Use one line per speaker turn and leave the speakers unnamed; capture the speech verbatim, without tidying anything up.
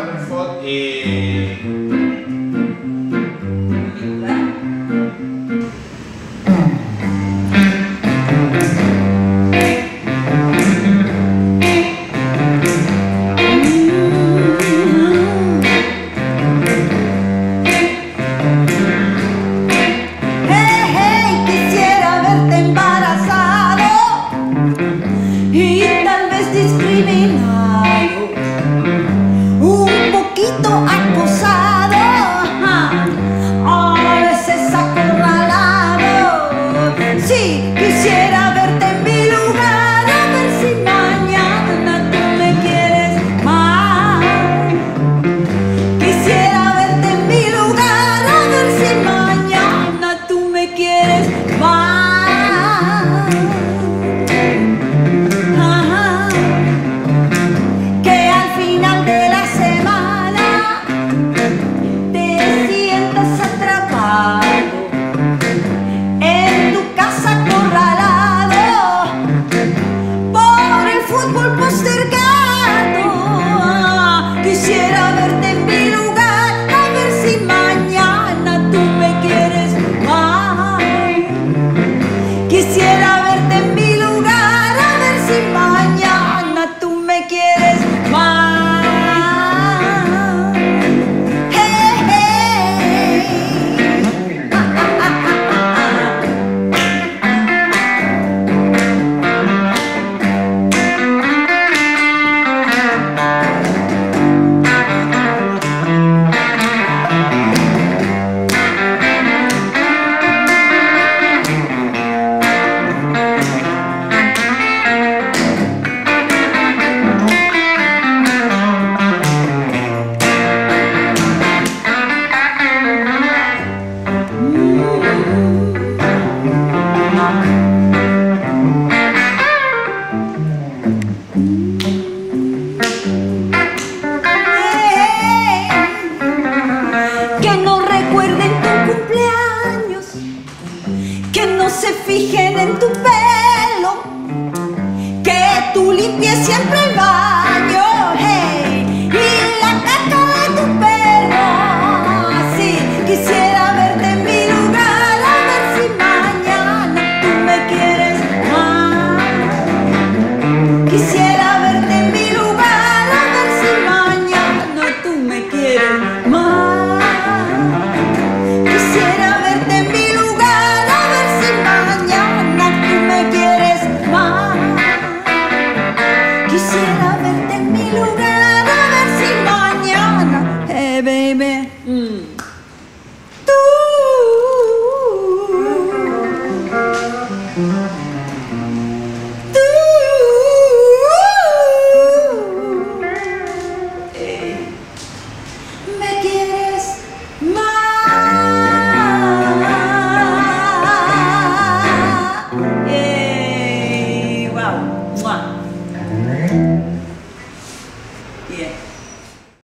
Rutherford. Eh...
discriminado, un poquito acosado, a veces acorralado. Sí, quisiera verte en mi lugar, a ver si mañana tú me quieres más. Quisiera verte en mi lugar, a ver si mañana tú me quieres más. Quisiera verte en mi lugar, a ver si mañana tú me quieres más. Quisiera verte en mi lugar, a ver si mañana tú me quieres más. Hey, hey. Ah, ah, ah, se fijen en tu pelo, que tú limpies siempre el baño, hey, y la caca de tu perro. Así quisiera verte en mi lugar, a ver si mañana tú me quieres más. Quisiera verte en mi lugar, a ver si mañana tú me quieres más. Quisiera verte en mi lugar, a ver si mañana tú me quieres más. Quisiera